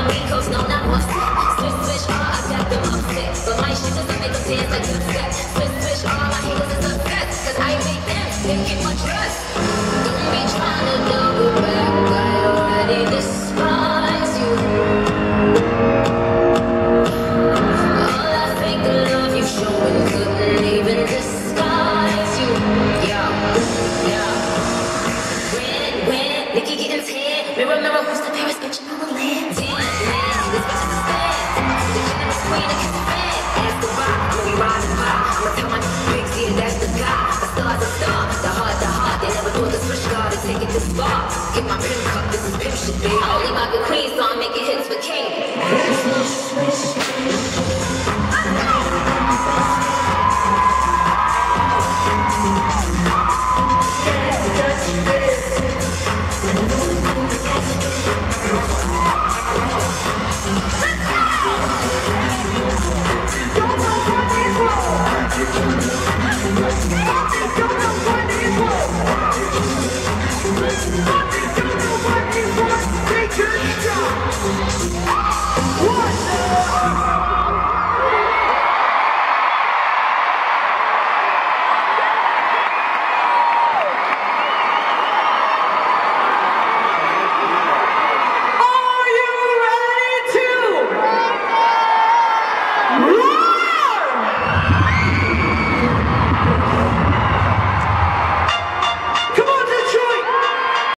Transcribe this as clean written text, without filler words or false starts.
raincoats, no, not upset. Switch, switch, all I got them upset. But my shit doesn't make them dance like two step. Switch, switch, all my haters is upset. Cause I make them, they get my trust. Don't be trying to double back, I already despise you. All that fake love you showing couldn't even disguise you. Yeah, yeah. When Nikki getting tan, mirror, mirror, who's the Paris bitch on the land? Damn, man, this bitch is a fan. The generous queen that gets fed. Ask the rock, when we rise and pop. I'ma tell my pigs, yeah, that's the guy. The star's a star, the heart. They never thought the switch guard would take it this far. Get my pimp cup, this is pimp shit, baby. I only rock the queen, so I'm making hits.